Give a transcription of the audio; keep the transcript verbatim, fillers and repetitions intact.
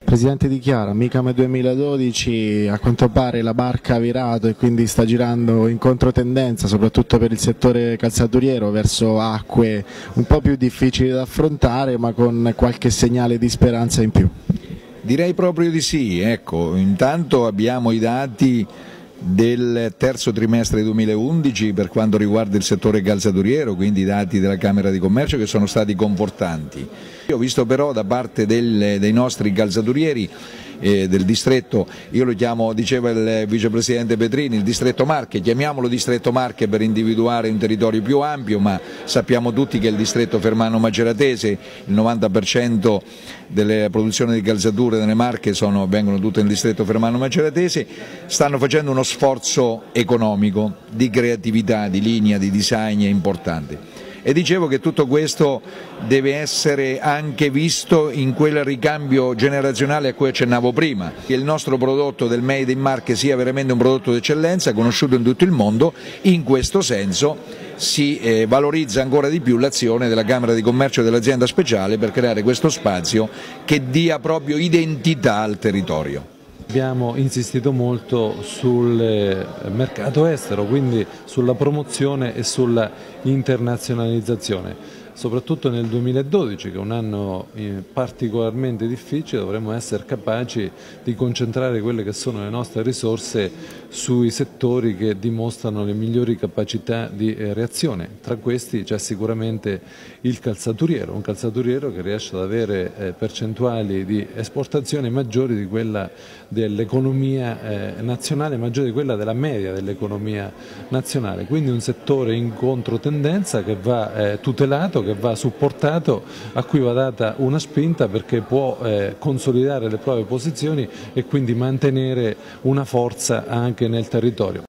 Presidente Di Chiara, Micam duemiladodici, a quanto pare la barca ha virato e quindi sta girando in controtendenza, soprattutto per il settore calzaturiero, verso acque un po' più difficili da affrontare, ma con qualche segnale di speranza in più. Direi proprio di sì, ecco, intanto abbiamo i dati del terzo trimestre duemilaundici per quanto riguarda il settore calzaturiero, quindi i dati della Camera di Commercio che sono stati confortanti. Io ho visto però da parte del, dei nostri calzaturieri eh, del distretto, io lo chiamo, diceva il vicepresidente Petrini, il distretto Marche, chiamiamolo distretto Marche per individuare un territorio più ampio, ma sappiamo tutti che il distretto Fermano Maceratese, il novanta per cento delle produzioni di calzature nelle Marche sono, vengono tutte nel distretto Fermano Maceratese, stanno facendo uno sforzo economico, di creatività, di linea, di design importante. E dicevo che tutto questo deve essere anche visto in quel ricambio generazionale a cui accennavo prima, che il nostro prodotto del Made in Marche sia veramente un prodotto d'eccellenza, conosciuto in tutto il mondo. In questo senso si eh, valorizza ancora di più l'azione della Camera di Commercio e dell'azienda speciale per creare questo spazio che dia proprio identità al territorio. Abbiamo insistito molto sul mercato estero, quindi sulla promozione e sulla internazionalizzazione. Soprattutto nel duemiladodici, che è un anno particolarmente difficile, dovremo essere capaci di concentrare quelle che sono le nostre risorse sui settori che dimostrano le migliori capacità di reazione. Tra questi c'è sicuramente il calzaturiero, un calzaturiero che riesce ad avere percentuali di esportazione maggiori di quella dell'economia nazionale, maggiori di quella della media dell'economia nazionale. Quindi un settore in controtendenza che va tutelato, che va supportato, a cui va data una spinta perché può eh, consolidare le proprie posizioni e quindi mantenere una forza anche nel territorio.